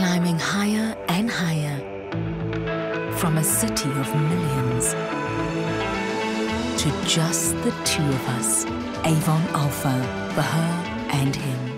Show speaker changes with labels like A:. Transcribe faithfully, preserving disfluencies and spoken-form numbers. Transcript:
A: climbing higher and higher from a city of millions to just the two of us, Avon Alpha, for her and him.